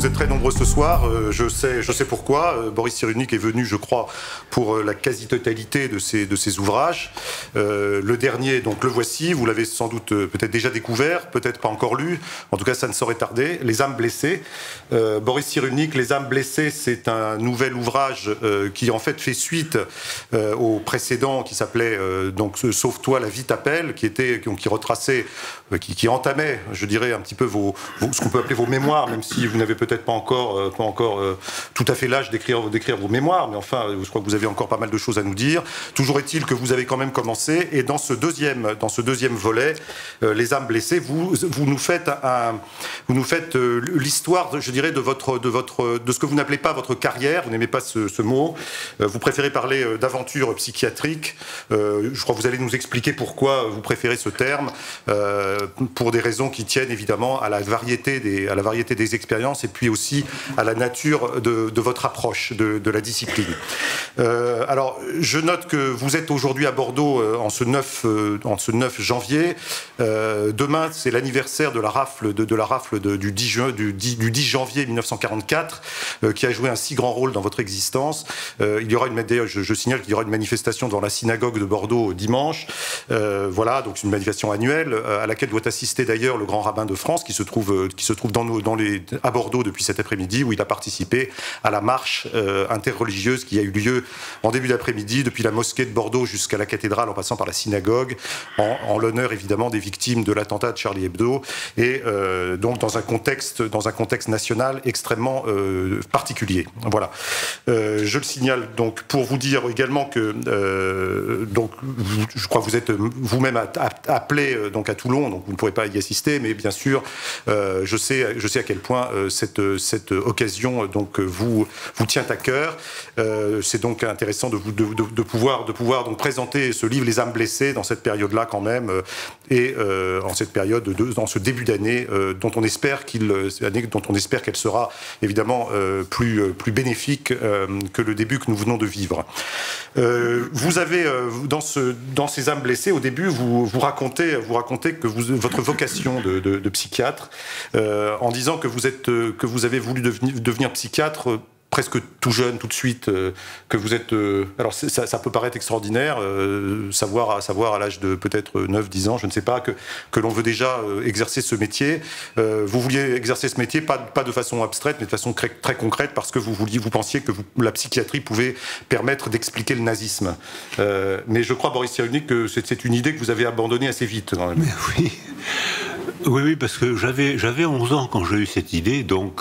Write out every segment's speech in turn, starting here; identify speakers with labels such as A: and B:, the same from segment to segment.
A: vous êtes très nombreux ce soir. Je sais pourquoi. Boris Cyrulnik est venu, je crois, pour la quasi-totalité de ses ouvrages. Le dernier, donc le voici. Vous l'avez sans doute peut-être déjà découvert, peut-être pas encore lu. En tout cas, ça ne saurait tarder. Les âmes blessées. Boris Cyrulnik, Les âmes blessées, c'est un nouvel ouvrage qui en fait fait suite au précédent qui s'appelait donc Sauve-toi, la vie t'appelle, qui retraçait, qui entamait, je dirais, un petit peu ce qu'on peut appeler vos mémoires, même si vous n'avez peut-être pas encore tout à fait l'âge d'écrire vos mémoires, mais enfin, je crois que vous avez encore pas mal de choses à nous dire. Toujours est-il que vous avez quand même commencé, et dans ce deuxième volet, Les âmes blessées, vous nous faites l'histoire, je dirais, de ce que vous n'appelez pas votre carrière. Vous n'aimez pas ce mot. Vous préférez parler d'aventure psychiatrique. Je crois que vous allez nous expliquer pourquoi vous préférez ce terme, pour des raisons qui tiennent évidemment à la variété des expériences et puis aussi à la nature de votre approche de la discipline. Alors, je note que vous êtes aujourd'hui à Bordeaux en ce 9 janvier. Demain, c'est l'anniversaire de la rafle du 10 janvier 1944, qui a joué un si grand rôle dans votre existence. Il y aura d'ailleurs, je signale qu'il y aura une manifestation devant la synagogue de Bordeaux dimanche. Voilà, donc c'est une manifestation annuelle à laquelle doit assister d'ailleurs le grand rabbin de France qui se trouve à Bordeaux depuis cet après-midi, où il a participé à la marche interreligieuse qui a eu lieu en début d'après-midi depuis la mosquée de Bordeaux jusqu'à la cathédrale en passant par la synagogue, en l'honneur évidemment des victimes de l'attentat de Charlie Hebdo, et donc dans un contexte national extrêmement particulier. Voilà. Je le signale donc pour vous dire également que donc je crois que vous êtes vous-même appelé donc à Toulon, donc vous ne pourrez pas y assister, mais bien sûr je sais à quel point cette occasion donc vous tient à cœur. C'est donc intéressant de pouvoir donc présenter ce livre Les âmes blessées dans cette période-là quand même, et en cette période dans ce début d'année dont on espère qu'elle sera évidemment plus bénéfique que le début que nous venons de vivre. Vous avez dans ces âmes blessées, au début, vous racontez que votre vocation de psychiatre, en disant que vous avez voulu devenir psychiatre presque tout jeune, tout de suite, que vous êtes... alors ça peut paraître extraordinaire, savoir à l'âge de peut-être 9-10 ans, je ne sais pas, que l'on veut déjà exercer ce métier. Vous vouliez exercer ce métier, pas de façon abstraite, mais de façon très, très concrète, parce que vous pensiez que la psychiatrie pouvait permettre d'expliquer le nazisme. Mais je crois, Boris Cyrulnik, que c'est une idée que vous avez abandonnée assez vite, quand même.
B: Mais oui. Oui, parce que j'avais 11 ans quand j'ai eu cette idée, donc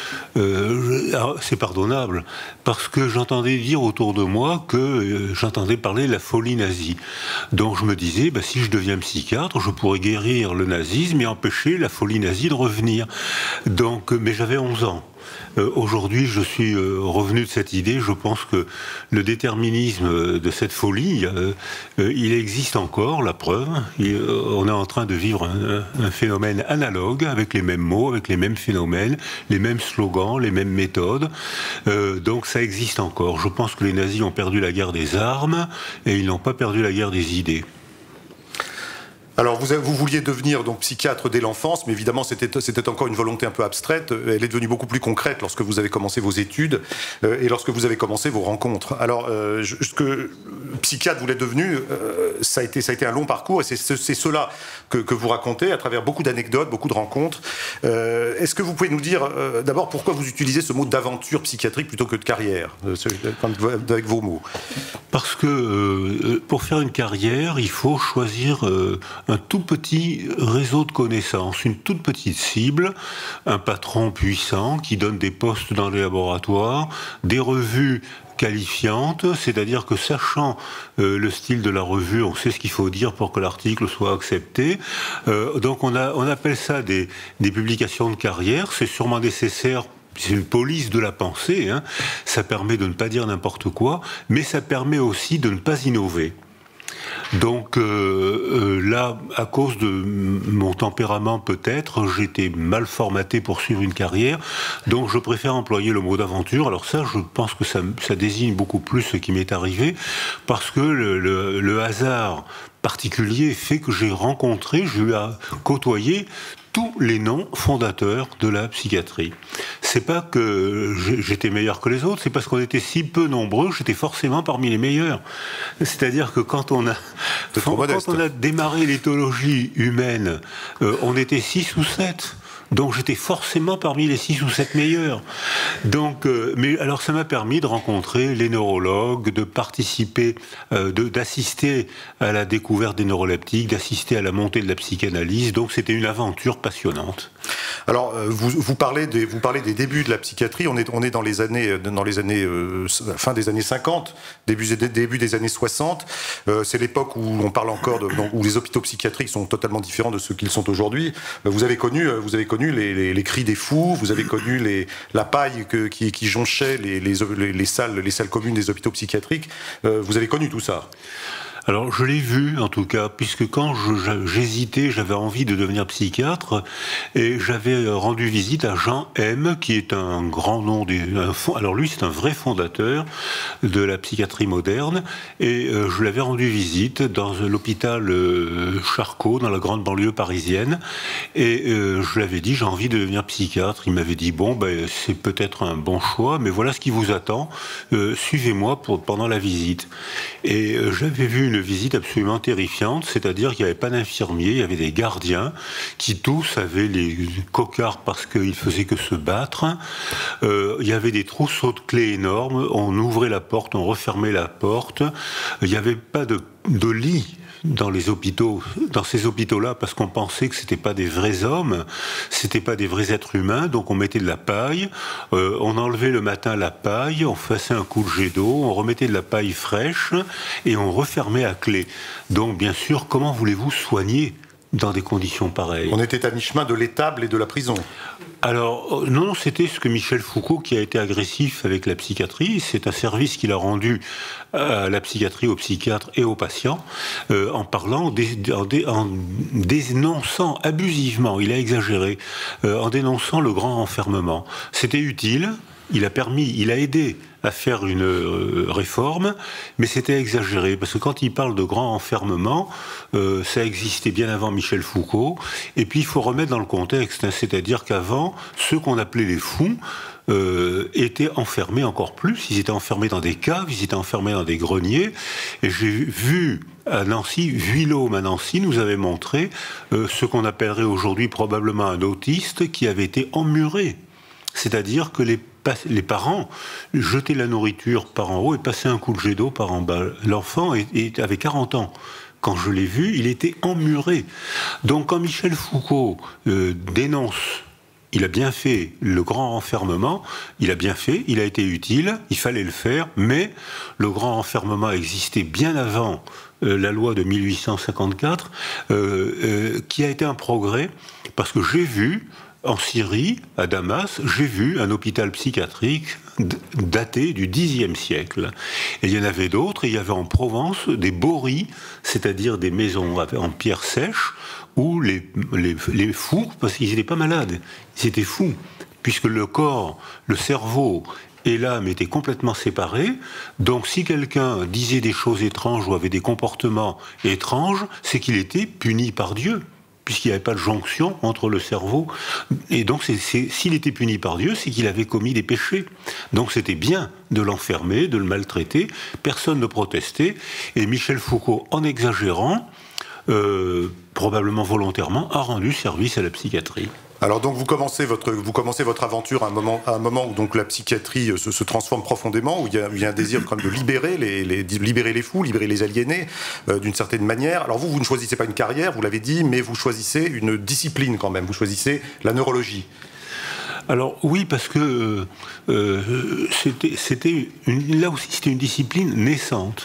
B: c'est pardonnable, parce que j'entendais dire autour de moi que j'entendais parler de la folie nazie. Donc je me disais, si je deviens psychiatre, je pourrais guérir le nazisme et empêcher la folie nazie de revenir. Donc, mais j'avais 11 ans. Aujourd'hui, je suis revenu de cette idée. Je pense que le déterminisme de cette folie, il existe encore, la preuve. On est en train de vivre un phénomène analogue, avec les mêmes mots, avec les mêmes phénomènes, les mêmes slogans, les mêmes méthodes. Donc ça existe encore. Je pense que les nazis ont perdu la guerre des armes et ils n'ont pas perdu la guerre des idées.
A: Alors, vous vouliez devenir donc psychiatre dès l'enfance, mais évidemment, c'était encore une volonté un peu abstraite. Elle est devenue beaucoup plus concrète lorsque vous avez commencé vos études et lorsque vous avez commencé vos rencontres. Alors, ce que psychiatre vous l'êtes devenu, ça a été un long parcours, et c'est cela que vous racontez à travers beaucoup d'anecdotes, beaucoup de rencontres. Est-ce que vous pouvez nous dire d'abord pourquoi vous utilisez ce mot d'aventure psychiatrique plutôt que de carrière, avec vos mots?
B: Parce que pour faire une carrière, il faut choisir un tout petit réseau de connaissances, une toute petite cible, un patron puissant qui donne des postes dans les laboratoires, des revues qualifiantes, c'est-à-dire que sachant le style de la revue, on sait ce qu'il faut dire pour que l'article soit accepté. Donc on appelle ça des publications de carrière, c'est sûrement nécessaire. C'est une police de la pensée, hein. Ça permet de ne pas dire n'importe quoi, mais ça permet aussi de ne pas innover. Donc là, à cause de mon tempérament peut-être, j'étais mal formaté pour suivre une carrière, donc je préfère employer le mot d'aventure. Alors ça, je pense que ça désigne beaucoup plus ce qui m'est arrivé, parce que le hasard particulier fait que j'ai côtoyé tous les noms fondateurs de la psychiatrie. c'est pas que j'étais meilleur que les autres, c'est parce qu'on était si peu nombreux, j'étais forcément parmi les meilleurs. C'est-à-dire que quand on a démarré l'éthologie humaine, on était 6 ou 7. Donc j'étais forcément parmi les 6 ou 7 meilleurs. Donc, mais alors ça m'a permis de rencontrer les neurologues, de participer, d'assister à la découverte des neuroleptiques, d'assister à la montée de la psychanalyse. Donc c'était une aventure passionnante.
A: Alors vous parlez des débuts de la psychiatrie. On est dans les années fin des années 50, début des années 60. C'est l'époque où on parle encore où les hôpitaux psychiatriques sont totalement différents de ceux qu'ils sont aujourd'hui. Vous avez connu les cris des fous, vous avez connu la paille qui jonchait les salles communes des hôpitaux psychiatriques. Vous avez connu tout ça.
B: Alors je l'ai vu en tout cas, puisque quand j'hésitais, j'avais envie de devenir psychiatre, et j'avais rendu visite à Jean M, qui est un grand nom, alors lui c'est un vrai fondateur de la psychiatrie moderne, et je l'avais rendu visite dans l'hôpital Charcot, dans la grande banlieue parisienne, et je lui avais dit j'ai envie de devenir psychiatre. Il m'avait dit bon c'est peut-être un bon choix, mais voilà ce qui vous attend, suivez-moi pendant la visite. Et j'avais vu une visite absolument terrifiante, c'est-à-dire qu'il n'y avait pas d'infirmiers, il y avait des gardiens qui tous avaient les cocards parce qu'ils faisaient que se battre. Il y avait des trousseaux de clés énormes, on ouvrait la porte, on refermait la porte. Il n'y avait pas de lit dans ces hôpitaux-là, parce qu'on pensait que c'était pas des vrais hommes, c'était pas des vrais êtres humains, donc on mettait de la paille, on enlevait le matin la paille, on faisait un coup de jet d'eau, on remettait de la paille fraîche, et on refermait à clé. Donc bien sûr, comment voulez-vous soigner dans des conditions pareilles?
A: On était à mi-chemin de l'étable et de la prison.
B: Alors, non, c'était ce que Michel Foucault, qui a été agressif avec la psychiatrie, c'est un service qu'il a rendu à la psychiatrie, aux psychiatres et aux patients, en parlant, en dénonçant abusivement, il a exagéré, en dénonçant le grand enfermement. C'était utile, il a aidé à faire une réforme, mais c'était exagéré, parce que quand il parle de grand enfermement, ça existait bien avant Michel Foucault, et puis il faut remettre dans le contexte, c'est-à-dire qu'avant, ceux qu'on appelait les fous étaient enfermés encore plus, ils étaient enfermés dans des caves, ils étaient enfermés dans des greniers, et j'ai vu à Nancy, Vuillaume à Nancy nous avait montré ce qu'on appellerait aujourd'hui probablement un autiste qui avait été emmuré, c'est-à-dire que les parents jetaient la nourriture par en haut et passaient un coup de jet d'eau par en bas. L'enfant avait 40 ans. Quand je l'ai vu, il était emmuré. Donc quand Michel Foucault dénonce, il a bien fait le grand enfermement, il a bien fait, il a été utile, il fallait le faire, mais le grand enfermement existait bien avant la loi de 1854, qui a été un progrès, parce que j'ai vu en Syrie, à Damas, j'ai vu un hôpital psychiatrique daté du Xe siècle. Et il y en avait d'autres, et il y avait en Provence des bories, c'est-à-dire des maisons en pierre sèche, où les fous, parce qu'ils n'étaient pas malades, ils étaient fous, puisque le corps, le cerveau et l'âme étaient complètement séparés. Donc si quelqu'un disait des choses étranges ou avait des comportements étranges, c'est qu'il était puni par Dieu, puisqu'il n'y avait pas de jonction entre le cerveau. Et donc, s'il était puni par Dieu, c'est qu'il avait commis des péchés. Donc c'était bien de l'enfermer, de le maltraiter. Personne ne protestait. Et Michel Foucault, en exagérant, probablement volontairement, a rendu service à la psychiatrie.
A: Alors donc vous commencez votre aventure à un moment où donc la psychiatrie se transforme profondément, où il y a un désir quand même de libérer les fous, libérer les aliénés d'une certaine manière. Alors vous ne choisissez pas une carrière, vous l'avez dit, mais vous choisissez une discipline quand même, vous choisissez la neurologie.
B: Alors oui, parce que là aussi c'était une discipline naissante.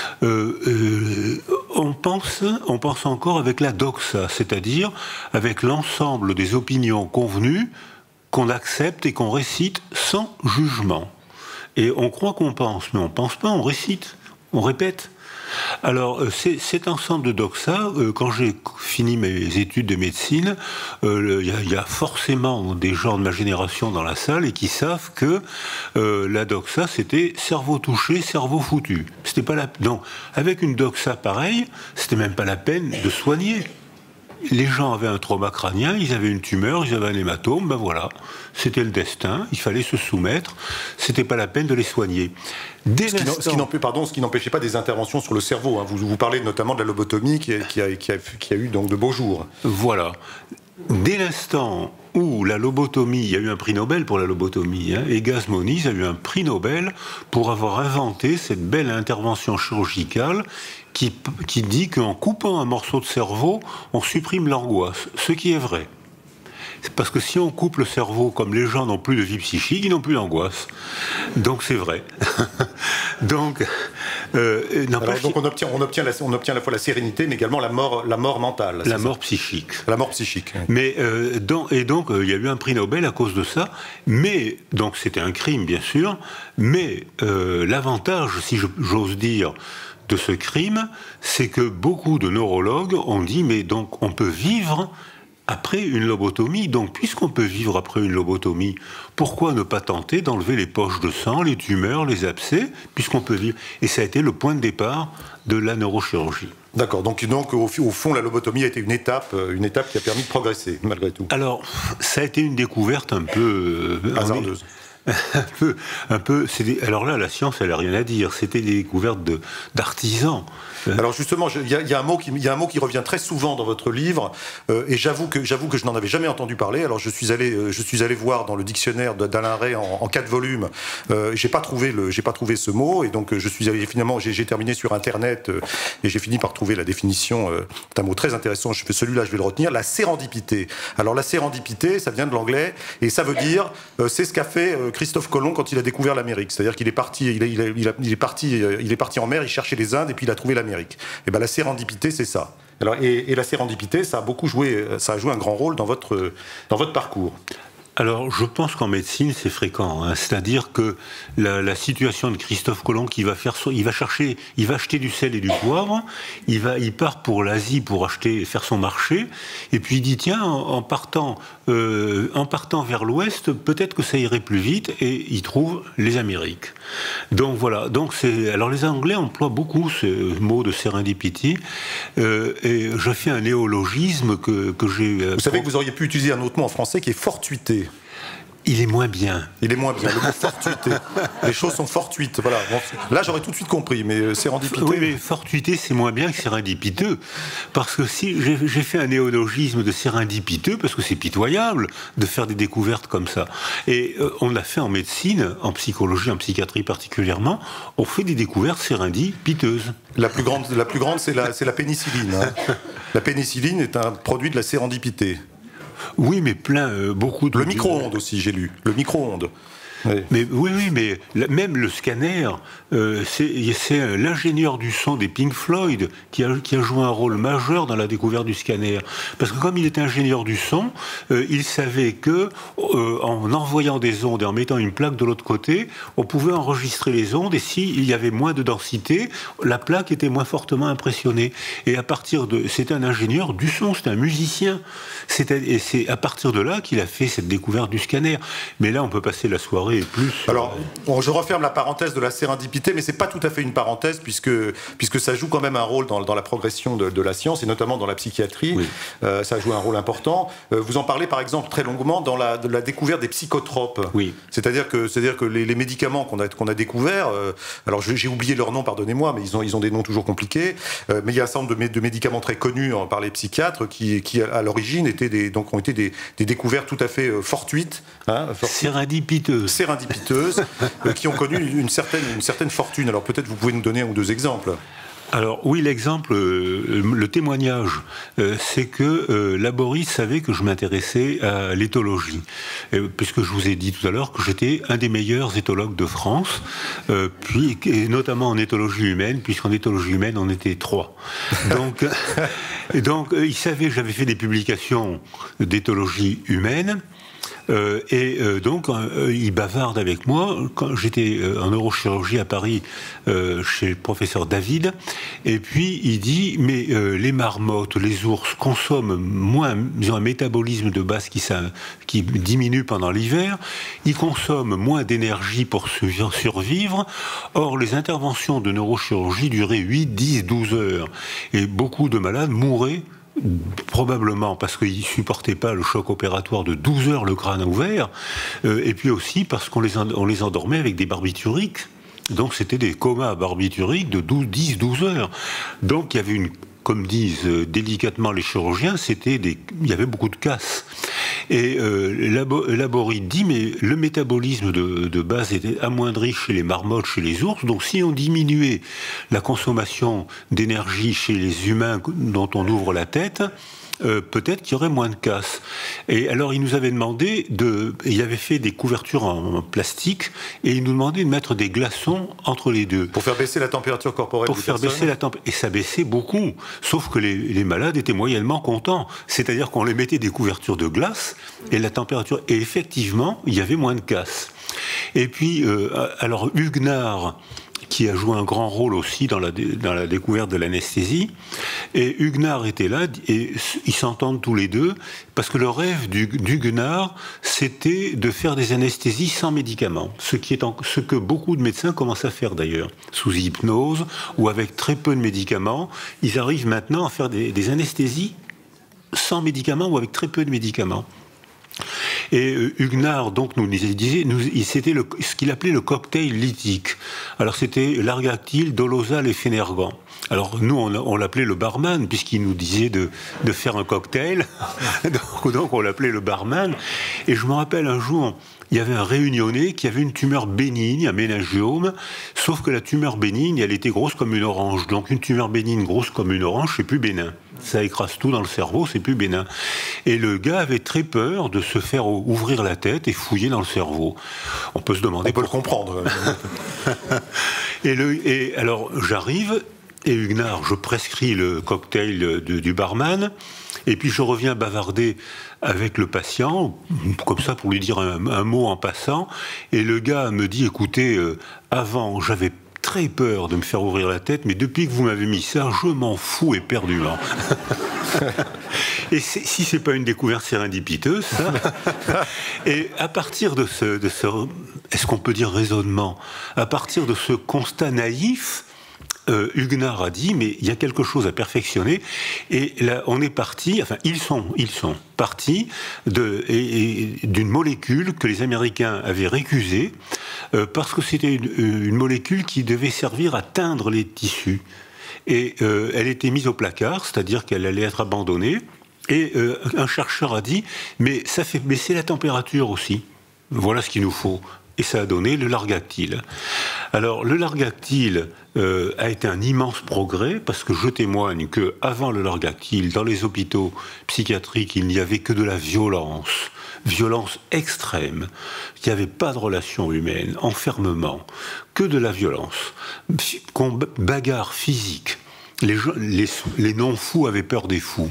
B: On pense encore avec la doxa, c'est-à-dire avec l'ensemble des opinions convenues qu'on accepte et qu'on récite sans jugement. Et on croit qu'on pense, mais on pense pas, on récite, on répète. Alors, cet ensemble de doxa, quand j'ai fini mes études de médecine, il y a forcément des gens de ma génération dans la salle et qui savent que la doxa, c'était cerveau touché, cerveau foutu. C'était pas donc, avec une doxa pareille, c'était même pas la peine de soigner. les gens avaient un trauma crânien, ils avaient une tumeur, ils avaient un hématome, ben voilà, c'était le destin, il fallait se soumettre, c'était pas la peine de les soigner.
A: Ce qui n'empêchait pas des interventions sur le cerveau, hein. Vous parlez notamment de la lobotomie qui a eu donc de beaux jours.
B: Voilà. Dès l'instant où la lobotomie, il y a eu un prix Nobel pour la lobotomie, hein, et Egas Moniz a eu un prix Nobel pour avoir inventé cette belle intervention chirurgicale qui dit qu'en coupant un morceau de cerveau, on supprime l'angoisse, ce qui est vrai. Parce que si on coupe le cerveau, comme les gens n'ont plus de vie psychique, ils n'ont plus d'angoisse. Donc c'est vrai. Donc
A: on obtient à la fois la sérénité, mais également la mort mentale.
B: La mort psychique.
A: La mort psychique. Oui.
B: Mais il y a eu un prix Nobel à cause de ça. Mais donc c'était un crime, bien sûr. Mais l'avantage, si j'ose dire, de ce crime, c'est que beaucoup de neurologues ont dit mais donc on peut vivre après une lobotomie. Donc, puisqu'on peut vivre après une lobotomie, pourquoi ne pas tenter d'enlever les poches de sang, les tumeurs, les abcès, puisqu'on peut vivre? Et ça a été le point de départ de la neurochirurgie.
A: D'accord. Donc au fond, la lobotomie a été une étape qui a permis de progresser, malgré tout.
B: Alors, ça a été une découverte un peu
A: hasardeuse.
B: Alors là, la science, elle n'a rien à dire. C'était des découvertes d'artisans.
A: Alors justement, il y a un mot qui revient très souvent dans votre livre, et j'avoue que je n'en avais jamais entendu parler. Alors je suis allé voir dans le dictionnaire d'Alain Rey en 4 volumes. J'ai pas trouvé ce mot, et donc j'ai terminé sur Internet, et j'ai fini par trouver la définition d'un mot très intéressant. Celui-là, je vais le retenir. La sérendipité. Alors la sérendipité, ça vient de l'anglais, et ça veut dire c'est ce qu'a fait Christophe Colomb quand il a découvert l'Amérique. C'est-à-dire qu'il est parti en mer, il cherchait les Indes, et puis il a trouvé l'Amérique. Et ben la sérendipité, c'est ça. Alors, et la sérendipité, ça a joué un grand rôle dans votre parcours.
B: Alors, je pense qu'en médecine, c'est fréquent. Hein. C'est-à-dire que la situation de Christophe Colomb, il va acheter du sel et du poivre, il part pour l'Asie pour faire son marché, et puis il dit tiens, en partant vers l'Ouest, peut-être que ça irait plus vite, et il trouve les Amériques. Donc voilà. Alors les Anglais emploient beaucoup ce mot de serendipity, et je fais un néologisme que j'ai.
A: Vous savez que vous auriez pu utiliser un autre mot en français qui est fortuité.
B: Il est moins bien.
A: Le mot fortuité. Les choses sont fortuites. Voilà. Bon, là, j'aurais tout de suite compris, mais sérendipité.
B: Oui, mais fortuité, c'est moins bien que sérendipiteux. Parce que si j'ai fait un néologisme de sérendipiteux, parce que c'est pitoyable de faire des découvertes comme ça. Et on l'a fait en médecine, en psychologie, en psychiatrie particulièrement, on fait des découvertes sérendipiteuses.
A: La plus grande, c'est la pénicilline. Hein. La pénicilline est un produit de la sérendipité.
B: Oui, mais beaucoup de...
A: Le micro-ondes aussi, j'ai lu. Le micro-ondes.
B: Oui. Mais même le scanner, c'est l'ingénieur du son des Pink Floyd qui a joué un rôle majeur dans la découverte du scanner. Parce que comme il était ingénieur du son, il savait que en envoyant des ondes et en mettant une plaque de l'autre côté, on pouvait enregistrer les ondes, et s'il y avait moins de densité, la plaque était moins fortement impressionnée. Et c'était un ingénieur du son, c'était un musicien. Et c'est à partir de là qu'il a fait cette découverte du scanner. Mais là, on peut passer la soirée.
A: Alors, je referme la parenthèse de la sérendipité, mais c'est pas tout à fait une parenthèse, puisque ça joue quand même un rôle dans la progression de la science, et notamment dans la psychiatrie. Oui. Ça joue un rôle important. Vous en parlez par exemple très longuement dans la découverte des psychotropes.
B: Oui.
A: C'est-à-dire que les médicaments qu'on a découverts, alors j'ai oublié leur nom, pardonnez-moi, mais ils ont des noms toujours compliqués. Mais il y a un certain nombre de médicaments très connus par les psychiatres qui à l'origine ont été des découvertes tout à fait fortuites. Hein, sérendipiteuses, qui ont connu une certaine fortune. Alors peut-être vous pouvez nous donner un ou deux exemples.
B: Alors oui, l'exemple, le témoignage, c'est que Laborie savait que je m'intéressais à l'éthologie, puisque je vous ai dit tout à l'heure que j'étais un des meilleurs éthologues de France, et notamment en éthologie humaine, puisqu'en éthologie humaine on était 3. Donc il savait que j'avais fait des publications d'éthologie humaine. Donc il bavarde avec moi quand j'étais en neurochirurgie à Paris chez le professeur David, et puis il dit mais les marmottes, les ours consomment moins, ils ont un métabolisme de base qui diminue pendant l'hiver, ils consomment moins d'énergie pour survivre, or les interventions de neurochirurgie duraient 8, 10, 12 heures, et beaucoup de malades mouraient probablement parce qu'ils ne supportaient pas le choc opératoire de 12 heures, le crâne ouvert, et puis aussi parce qu'on les endormait avec des barbituriques. Donc c'était des comas barbituriques de 10-12 heures. Donc il y avait comme disent délicatement les chirurgiens, il y avait beaucoup de casse. Et Laborie dit, mais le métabolisme de base était amoindri chez les marmottes, chez les ours, donc si on diminuait la consommation d'énergie chez les humains dont on ouvre la tête, peut-être qu'il y aurait moins de casse. Et alors il nous avait demandé il avait fait des couvertures en plastique et il nous demandait de mettre des glaçons entre les deux.
A: Pour faire baisser la température corporelle
B: Pour faire baisser la température. Et ça baissait beaucoup. Sauf que les malades étaient moyennement contents. C'est-à-dire qu'on les mettait des couvertures de glace et la température... Et effectivement, il y avait moins de casse. Et puis, alors Huguenard, qui a joué un grand rôle aussi dans la découverte de l'anesthésie. Et Huguenard était là, et ils s'entendent tous les deux, parce que le rêve d'Huguenard, c'était de faire des anesthésies sans médicaments, ce que beaucoup de médecins commencent à faire d'ailleurs, sous hypnose, ou avec très peu de médicaments. Ils arrivent maintenant à faire des anesthésies sans médicaments, ou avec très peu de médicaments. Et Huguenard, donc, nous disait, c'était ce qu'il appelait le cocktail lithique. Alors, c'était l'argactyle, dolosal et phénergan. Alors, nous, on l'appelait le barman, puisqu'il nous disait de faire un cocktail. donc, on l'appelait le barman. Et je me rappelle un jour, il y avait un réunionnais qui avait une tumeur bénigne, un méningiome, sauf que la tumeur bénigne, elle était grosse comme une orange. Donc une tumeur bénigne grosse comme une orange, c'est plus bénin. Ça écrase tout dans le cerveau, c'est plus bénin. Et le gars avait très peur de se faire ouvrir la tête et fouiller dans le cerveau. On peut se demander...
A: On peut le comprendre.
B: Et alors, j'arrive, et Huguenard, je prescris le cocktail du barman, et puis je reviens bavarder avec le patient, comme ça pour lui dire un mot en passant, et le gars me dit, écoutez, avant j'avais très peur de me faire ouvrir la tête, mais depuis que vous m'avez mis ça, je m'en fous éperdument. Et si c'est pas une découverte sérendipiteuse, ça. Et à partir de ce est-ce qu'on peut dire raisonnement, à partir de ce constat naïf, Huguenard a dit, mais il y a quelque chose à perfectionner, et là, on est parti, enfin, ils sont partis d'une molécule que les Américains avaient récusée, parce que c'était une molécule qui devait servir à teindre les tissus. Et elle était mise au placard, c'est-à-dire qu'elle allait être abandonnée, et un chercheur a dit, mais ça fait baisser la température aussi. Voilà ce qu'il nous faut. Et ça a donné le largactyle. Alors, le largactyle a été un immense progrès, parce que je témoigne qu'avant le largactyle, dans les hôpitaux psychiatriques, il n'y avait que de la violence extrême. Il n'y avait pas de relations humaines, enfermement, que de la violence, bagarre physique. Les non-fous avaient peur des fous.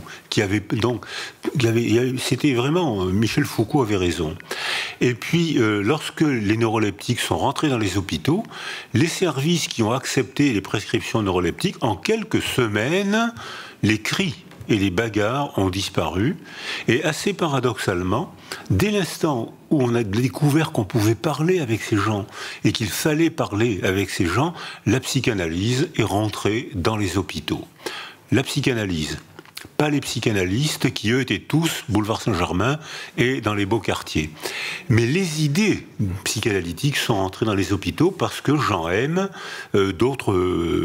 B: C'était vraiment... Michel Foucault avait raison. Et puis, lorsque les neuroleptiques sont rentrés dans les hôpitaux, les services qui ont accepté les prescriptions neuroleptiques, en quelques semaines, les cris et les bagarres ont disparu. Et assez paradoxalement, dès l'instant où on a découvert qu'on pouvait parler avec ces gens et qu'il fallait parler avec ces gens, la psychanalyse est rentrée dans les hôpitaux. La psychanalyse, pas les psychanalystes qui, eux, étaient tous boulevard Saint-Germain et dans les beaux quartiers. Mais les idées psychanalytiques sont entrées dans les hôpitaux parce que Jean M, d'autres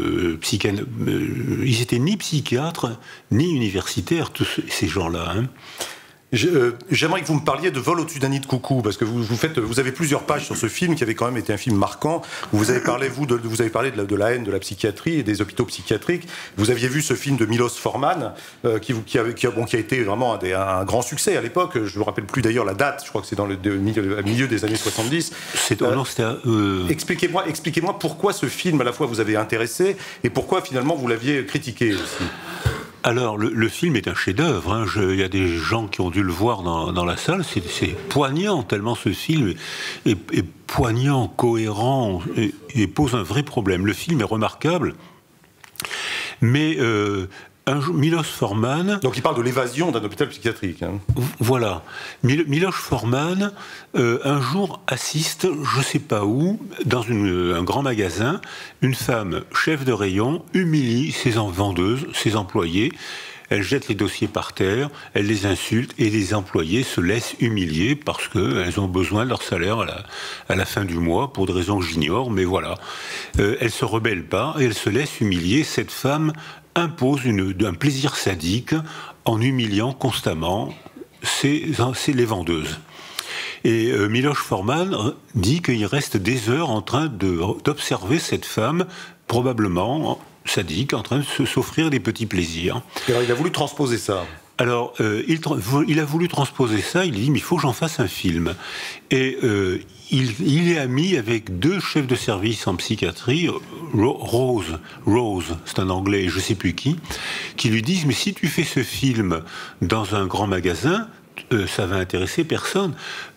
B: ils étaient ni psychiatres, ni universitaires, tous ces gens-là. Hein.
A: J'aimerais que vous me parliez de Vol au-dessus d'un nid de coucou, parce que vous avez plusieurs pages sur ce film qui avait quand même été un film marquant. Vous avez parlé de la haine de la psychiatrie et des hôpitaux psychiatriques. Vous aviez vu ce film de Milos Forman qui a été vraiment un grand succès à l'époque. Je ne me rappelle plus d'ailleurs la date. Je crois que c'est dans le milieu des années 70. Expliquez-moi pourquoi ce film à la fois vous avait intéressé et pourquoi finalement vous l'aviez critiqué aussi.
B: Alors, le film est un chef-d'œuvre. Hein. Il y a des gens qui ont dû le voir dans la salle. C'est poignant, tellement ce film est poignant, cohérent, et pose un vrai problème. Le film est remarquable, mais Milos Forman...
A: Donc il parle de l'évasion d'un hôpital psychiatrique. Hein.
B: Voilà. Milos Forman, un jour, assiste, je ne sais pas où, dans un grand magasin, une femme chef de rayon humilie ses vendeuses, ses employés, elle jette les dossiers par terre, elle les insulte et les employés se laissent humilier parce qu'elles ont besoin de leur salaire à la fin du mois, pour des raisons que j'ignore, mais voilà. Elle ne se rebelle pas et elle se laisse humilier. Cette femme impose un plaisir sadique en humiliant constamment les vendeuses. Et Miloš Forman dit qu'il reste des heures en train d'observer cette femme, probablement sadique, en train de s'offrir des petits plaisirs.
A: Alors il a voulu transposer ça.
B: Alors, il a voulu transposer ça, il a dit, mais il faut que j'en fasse un film. Et il est ami avec 2 chefs de service en psychiatrie, Rose, c'est un anglais, je ne sais plus qui lui disent, mais si tu fais ce film dans un grand magasin, ça va intéresser personne.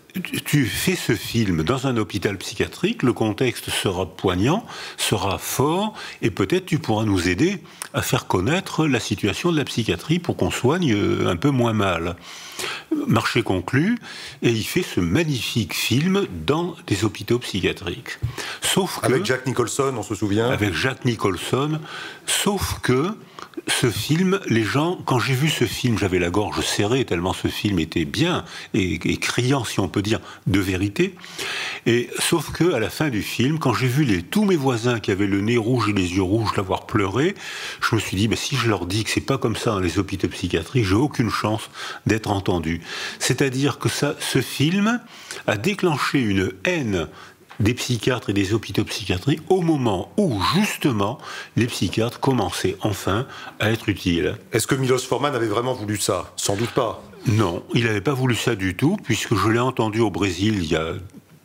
B: Tu fais ce film dans un hôpital psychiatrique, le contexte sera poignant, sera fort, et peut-être tu pourras nous aider à faire connaître la situation de la psychiatrie pour qu'on soigne un peu moins mal. Marché conclu, et il fait ce magnifique film dans des hôpitaux psychiatriques. Sauf que,
A: avec Jack Nicholson, on se souvient.
B: Avec Jack Nicholson, sauf que ce film, les gens, quand j'ai vu ce film, j'avais la gorge serrée tellement ce film était bien et criant, si on peut dire, de vérité. Et sauf que à la fin du film, quand j'ai vu tous mes voisins qui avaient le nez rouge et les yeux rouges l'avoir pleuré, je me suis dit, si je leur dis que c'est pas comme ça dans les hôpitaux psychiatriques, j'ai aucune chance d'être entendu. C'est-à-dire que ce film a déclenché une haine des psychiatres et des hôpitaux psychiatriques au moment où, justement, les psychiatres commençaient enfin à être utiles. Est-ce
A: que Miloš Forman avait vraiment voulu ça? Sans doute pas.
B: Non, il n'avait pas voulu ça du tout, puisque je l'ai entendu au Brésil il y a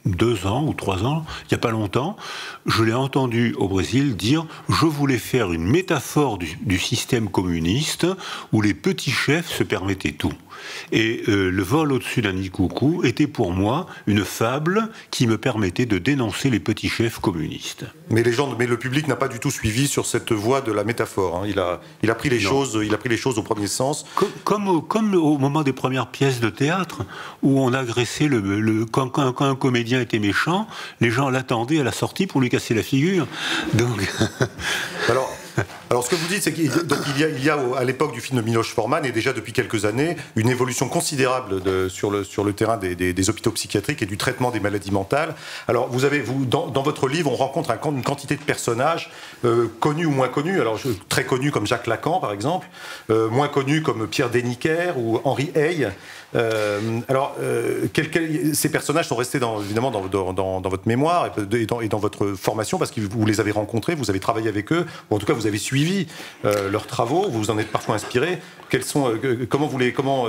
B: 2 ans ou 3 ans, il n'y a pas longtemps, je l'ai entendu au Brésil dire « Je voulais faire une métaphore du système communiste où les petits chefs se permettaient tout ». Et le vol au-dessus d'un nid coucou était pour moi une fable qui me permettait de dénoncer les petits chefs communistes.
A: Mais le public n'a pas du tout suivi sur cette voie de la métaphore. Hein. Il a pris les choses au premier sens.
B: Comme au moment des premières pièces de théâtre où on agressait quand un comédien était méchant, les gens l'attendaient à la sortie pour lui casser la figure. Donc.
A: Alors, ce que vous dites, c'est qu'il y a à l'époque du film de Miloš Forman, et déjà depuis quelques années, une évolution considérable sur le terrain des hôpitaux psychiatriques et du traitement des maladies mentales. Alors, dans votre livre, on rencontre une quantité de personnages, connus ou moins connus. Alors, très connus comme Jacques Lacan, par exemple, moins connus comme Pierre Desnickers ou Henri Hey. Ces personnages sont restés évidemment dans votre mémoire et dans votre formation parce que vous les avez rencontrés, vous avez travaillé avec eux, ou en tout cas vous avez suivi leurs travaux, vous vous en êtes parfois inspiré. Comment vous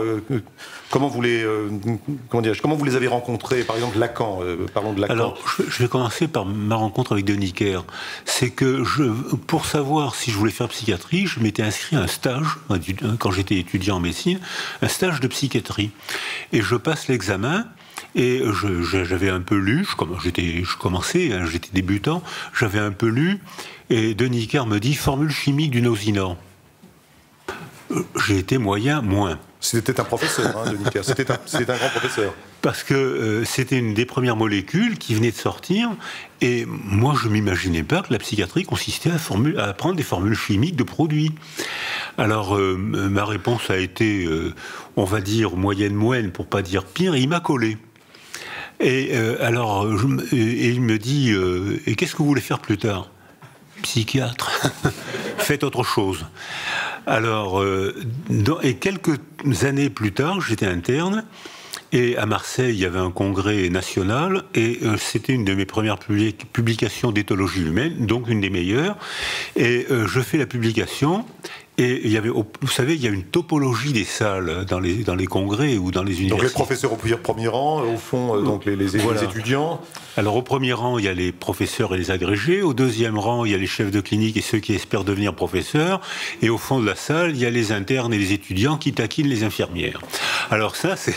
A: les avez rencontrés? Par exemple, Lacan, parlons de Lacan.
B: Alors, je vais commencer par ma rencontre avec Desnickers. C'est que pour savoir si je voulais faire psychiatrie, je m'étais inscrit à un stage, quand j'étais étudiant en médecine, un stage de psychiatrie. Et je passe l'examen, et j'avais un peu lu, je commençais, hein, j'étais débutant, j'avais un peu lu, et Desnickers me dit « Formule chimique du nosinant ». J'ai été moyen, moins.
A: C'était un professeur, hein, Desnickers, c'était un grand professeur.
B: Parce que c'était une des premières molécules qui venait de sortir, et moi je ne m'imaginais pas que la psychiatrie consistait à prendre des formules chimiques de produits. Alors ma réponse a été, on va dire, moyenne, pour pas dire pire, et il m'a collé. Et il me dit, et qu'est-ce que vous voulez faire plus tard? Psychiatre. Faites autre chose. Alors, et quelques années plus tard, j'étais interne, et à Marseille, il y avait un congrès national, et c'était une de mes premières publications d'éthologie humaine, donc une des meilleures, et je fais la publication. Et vous savez, il y a une topologie des salles dans les congrès ou dans les universités.
A: Donc les professeurs au premier rang, au fond, donc les étudiants.
B: Alors au premier rang, il y a les professeurs et les agrégés. Au deuxième rang, il y a les chefs de clinique et ceux qui espèrent devenir professeurs. Et au fond de la salle, il y a les internes et les étudiants qui taquinent les infirmières. Alors ça, c'est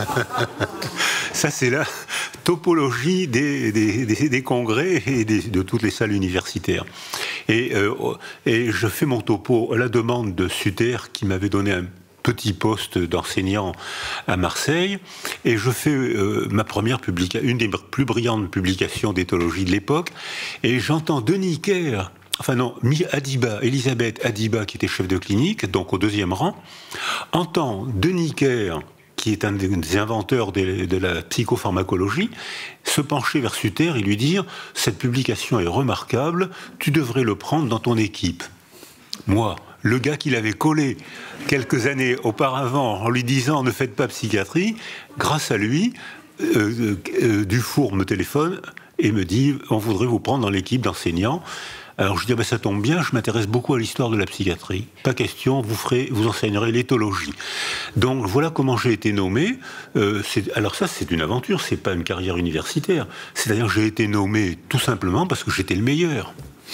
B: c'est la topologie des congrès et de toutes les salles universitaires. Et je fais mon topo à la demande de Suter qui m'avait donné un petit poste d'enseignant à Marseille, et je fais ma première publication, une des plus brillantes publications d'éthologie de l'époque, et j'entends Desnickers Elisabeth Adiba, qui était chef de clinique, donc au 2e rang, entend Denis Kerr, qui est un des inventeurs de la psychopharmacologie, se pencher vers Suter et lui dire « Cette publication est remarquable, tu devrais le prendre dans ton équipe. » Moi, le gars qui l'avait collé quelques années auparavant en lui disant « Ne faites pas psychiatrie », grâce à lui, Dufour me téléphone et me dit « On voudrait vous prendre dans l'équipe d'enseignants ». Alors je dis, ça tombe bien, je m'intéresse beaucoup à l'histoire de la psychiatrie. Pas question, vous enseignerez l'éthologie. Donc voilà comment j'ai été nommé. Alors ça, c'est une aventure, c'est pas une carrière universitaire. C'est-à-dire que j'ai été nommé tout simplement parce que j'étais le meilleur.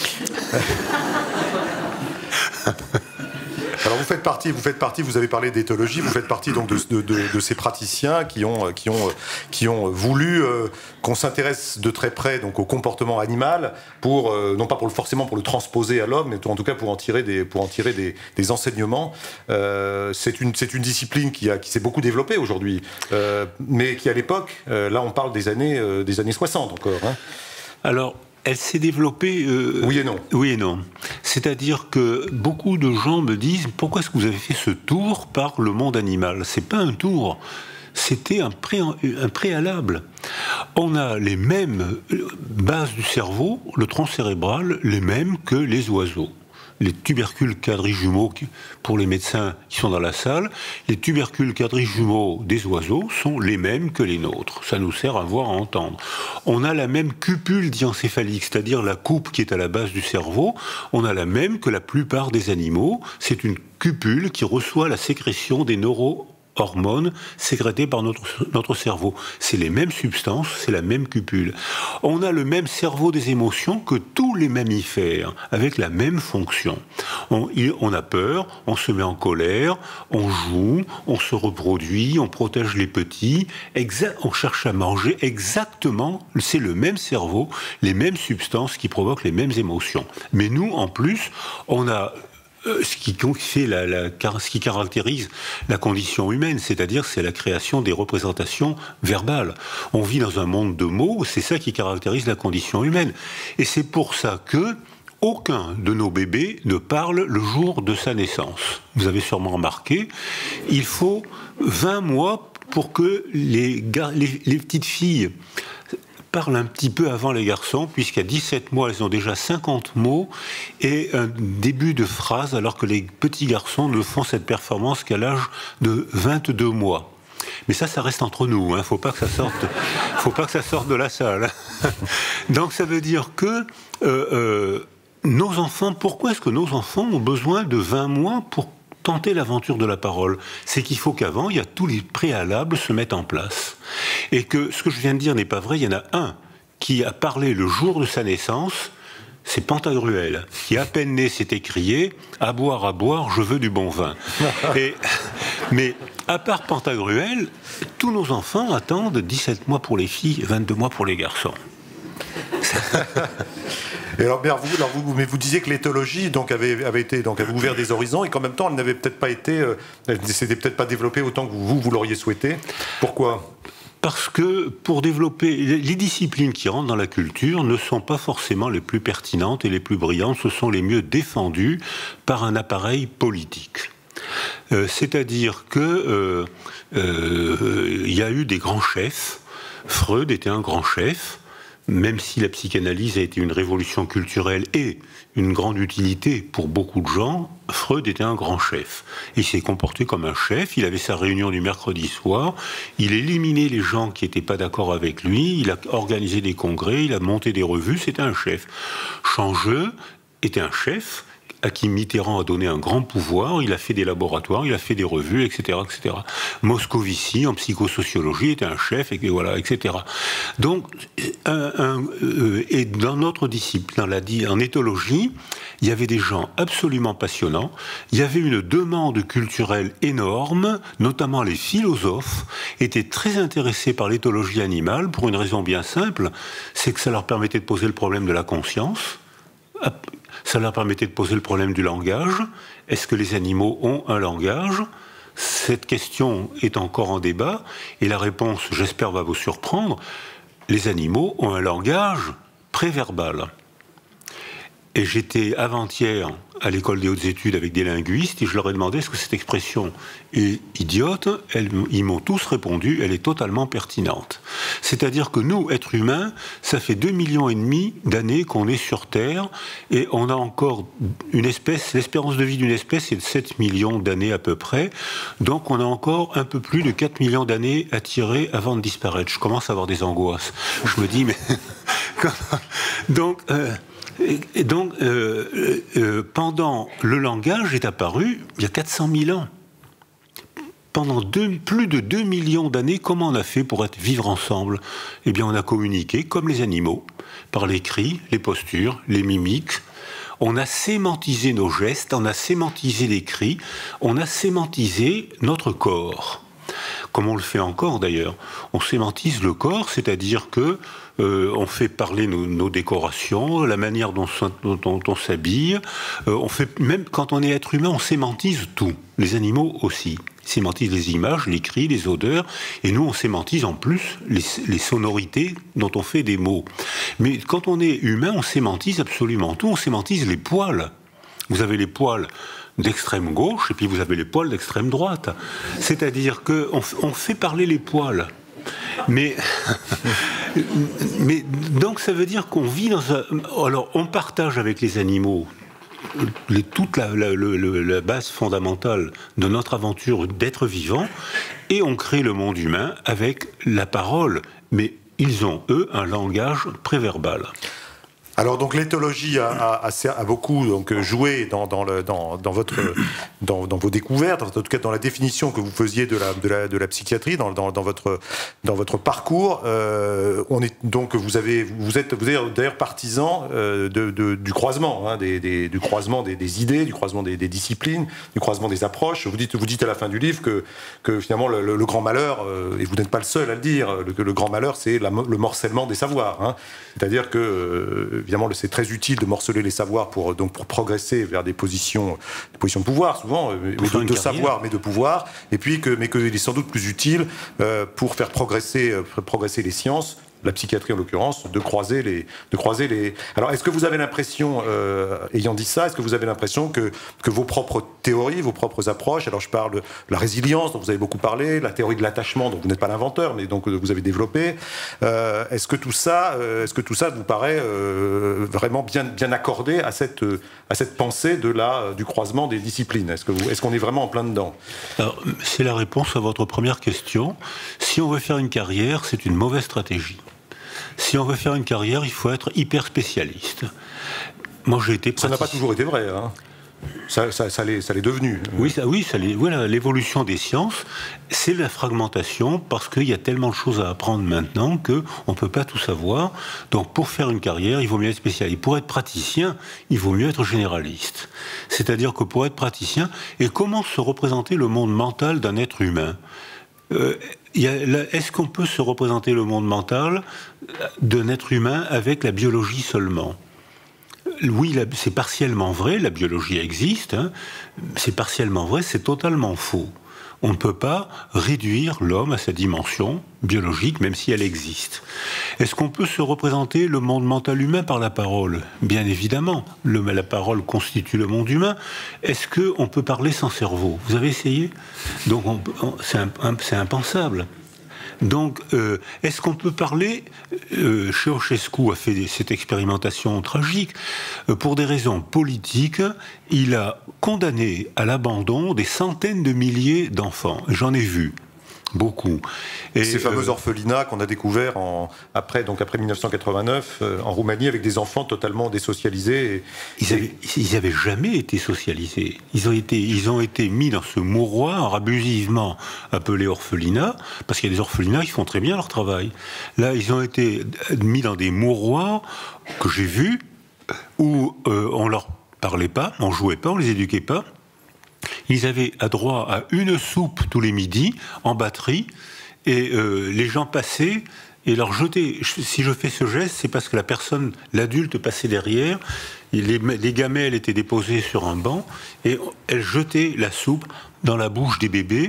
A: Alors vous faites partie, vous avez parlé d'éthologie, vous faites partie donc de ces praticiens qui ont voulu qu'on s'intéresse de très près donc au comportement animal pour non pas forcément pour le transposer à l'homme, mais en tout cas pour en tirer des enseignements. C'est une discipline qui s'est beaucoup développée aujourd'hui, mais qui à l'époque, là on parle des années 60 encore. Hein.
B: Alors. Elle s'est développée...
A: oui et non.
B: Oui et non. C'est-à-dire que beaucoup de gens me disent « Pourquoi est-ce que vous avez fait ce tour par le monde animal ?» C'est pas un tour, c'était un préalable. On a les mêmes bases du cerveau, le tronc cérébral, les mêmes que les oiseaux. Les tubercules quadrijumeaux, pour les médecins qui sont dans la salle, les tubercules quadrijumeaux des oiseaux sont les mêmes que les nôtres. Ça nous sert à voir, à entendre. On a la même cupule diencéphalique, c'est-à-dire la coupe qui est à la base du cerveau. On a la même que la plupart des animaux. C'est une cupule qui reçoit la sécrétion des neurohormones sécrétées par notre cerveau. C'est les mêmes substances, c'est la même cupule. On a le même cerveau des émotions que tous les mammifères, avec la même fonction. On a peur, on se met en colère, on joue, on se reproduit, on protège les petits, on cherche à manger exactement, c'est le même cerveau, les mêmes substances qui provoquent les mêmes émotions. Mais nous, en plus, on a ce qui caractérise la condition humaine, c'est-à-dire c'est la création des représentations verbales. On vit dans un monde de mots, c'est ça qui caractérise la condition humaine. Et c'est pour ça que aucun de nos bébés ne parle le jour de sa naissance. Vous avez sûrement remarqué, il faut 20 mois pour que les petites filles parlent un petit peu avant les garçons, puisqu'à 17 mois, elles ont déjà 50 mots et un début de phrase, alors que les petits garçons ne font cette performance qu'à l'âge de 22 mois. Mais ça reste entre nous, hein. Faut pas que ça sorte de la salle. Donc ça veut dire que nos enfants, pourquoi est-ce que nos enfants ont besoin de 20 mois pour tenter l'aventure de la parole? C'est qu'il faut qu'avant, il y a tous les préalables se mettent en place. Et que ce que je viens de dire n'est pas vrai, il y en a un qui a parlé le jour de sa naissance, c'est Pantagruel, qui à peine né s'est écrié « À boire, je veux du bon vin ». Mais à part Pantagruel, tous nos enfants attendent 17 mois pour les filles, 22 mois pour les garçons.
A: Et alors, mais vous disiez que l'éthologie avait ouvert des horizons et qu'en même temps elle n'avait peut-être pas été, elle ne s'était peut-être pas développée autant que vous l'auriez souhaité. Pourquoi ?
B: Parce que pour développer les disciplines qui rentrent dans la culture ne sont pas forcément les plus pertinentes et les plus brillantes, ce sont les mieux défendues par un appareil politique. C'est-à-dire que il y a eu des grands chefs. Freud était un grand chef. Même si la psychanalyse a été une révolution culturelle et une grande utilité pour beaucoup de gens, Freud était un grand chef. Il s'est comporté comme un chef, il avait sa réunion du mercredi soir, il éliminait les gens qui n'étaient pas d'accord avec lui, il a organisé des congrès, il a monté des revues, c'était un chef. Changeux était un chef à qui Mitterrand a donné un grand pouvoir, il a fait des laboratoires, il a fait des revues, etc., etc. Moscovici, en psychosociologie, était un chef, et voilà, etc. Donc, et dans notre discipline, en éthologie, il y avait des gens absolument passionnants, il y avait une demande culturelle énorme, notamment les philosophes étaient très intéressés par l'éthologie animale, pour une raison bien simple, c'est que ça leur permettait de poser le problème de la conscience. Ça leur permettait de poser le problème du langage. Est-ce que les animaux ont un langage ? Cette question est encore en débat, et la réponse, j'espère, va vous surprendre. Les animaux ont un langage préverbal. Et j'étais avant-hier à l'école des hautes études avec des linguistes et je leur ai demandé est-ce que cette expression est idiote. Ils m'ont tous répondu, elle est totalement pertinente. C'est-à-dire que nous, êtres humains, ça fait 2,5 millions d'années qu'on est sur Terre et on a encore une espèce, l'espérance de vie d'une espèce est de 7 millions d'années à peu près. Donc on a encore un peu plus de 4 millions d'années à tirer avant de disparaître. Je commence à avoir des angoisses. Je me dis, mais... Donc, pendant le langage est apparu il y a 400 000 ans. Pendant plus de 2 millions d'années, comment on a fait pour vivre ensemble? Eh bien, on a communiqué comme les animaux, par les cris, les postures, les mimiques. On a sémantisé nos gestes, on a sémantisé les cris, on a sémantisé notre corps. Comme on le fait encore d'ailleurs. On sémantise le corps, c'est-à-dire que on fait parler nos décorations, la manière dont on s'habille. On fait, même quand on est être humain, on sémantise tout. Les animaux aussi. Ils sémantisent les images, les cris, les odeurs. Et nous, on sémantise en plus les sonorités dont on fait des mots. Mais quand on est humain, on sémantise absolument tout. On sémantise les poils. Vous avez les poils d'extrême gauche et puis vous avez les poils d'extrême droite. C'est-à-dire qu'on fait parler les poils. Mais donc ça veut dire qu'on vit dans un... Alors on partage avec les animaux toute la base fondamentale de notre aventure d'être vivant et on crée le monde humain avec la parole. Mais ils ont, eux, un langage préverbal.
A: Alors donc l'éthologie a beaucoup donc joué dans vos découvertes, en tout cas dans la définition que vous faisiez de la psychiatrie, dans votre parcours. Vous êtes d'ailleurs partisan du croisement, hein, du croisement des idées, du croisement des disciplines, du croisement des approches. Vous dites à la fin du livre que finalement le grand malheur, et vous n'êtes pas le seul à le dire, que le grand malheur c'est le morcellement des savoirs. Hein. C'est-à-dire que évidemment, c'est très utile de morceler les savoirs pour progresser vers des positions de pouvoir, souvent, de savoir, mais de pouvoir, et puis mais qu'il est sans doute plus utile pour faire progresser les sciences, la psychiatrie en l'occurrence, de croiser les... Alors, est-ce que vous avez l'impression, ayant dit ça, est-ce que vous avez l'impression que vos propres théories, vos propres approches, alors je parle de la résilience dont vous avez beaucoup parlé, la théorie de l'attachement dont vous n'êtes pas l'inventeur, mais donc vous avez développé, est-ce que tout ça vous paraît vraiment bien accordé à cette pensée du croisement des disciplines? Est-ce qu'on est vraiment en plein dedans?
B: Alors, c'est la réponse à votre première question. Si on veut faire une carrière, c'est une mauvaise stratégie. Si on veut faire une carrière, il faut être hyper spécialiste. Moi, j'ai été praticien.
A: Ça n'a pas toujours été vrai, hein. Ça l'est devenu.
B: Oui, voilà, l'évolution des sciences, c'est la fragmentation, parce qu'il y a tellement de choses à apprendre maintenant qu'on ne peut pas tout savoir. Donc, pour faire une carrière, il vaut mieux être spécialiste. Pour être praticien, il vaut mieux être généraliste. C'est-à-dire que pour être praticien, et comment se représenter le monde mental d'un être humain? Est-ce qu'on peut se représenter le monde mental d'un être humain avec la biologie seulement? Oui, c'est partiellement vrai, la biologie existe, hein, c'est partiellement vrai, c'est totalement faux. On ne peut pas réduire l'homme à sa dimension biologique, même si elle existe. Est-ce qu'on peut se représenter le monde mental humain par la parole? Bien évidemment, la parole constitue le monde humain. Est-ce qu'on peut parler sans cerveau? Vous avez essayé? Donc c'est impensable. Donc, est-ce qu'on peut parler... Ceausescu a fait cette expérimentation tragique. Pour des raisons politiques, il a condamné à l'abandon des centaines de milliers d'enfants. J'en ai vu beaucoup.
A: Et ces fameux orphelinats qu'on a découverts après 1989 en Roumanie avec des enfants totalement désocialisés.
B: Ils n'avaient jamais été socialisés. Ils ont été mis dans ce mouroir abusivement appelé orphelinat, parce qu'il y a des orphelinats qui font très bien leur travail. Là, ils ont été mis dans des mouroirs que j'ai vus où on leur parlait pas, on jouait pas, on les éduquait pas. Ils avaient droit à une soupe tous les midis, en batterie, et les gens passaient et leur jetaient. Si je fais ce geste, c'est parce que l'adulte passait derrière, les gamelles étaient déposées sur un banc, et elle jetait la soupe dans la bouche des bébés,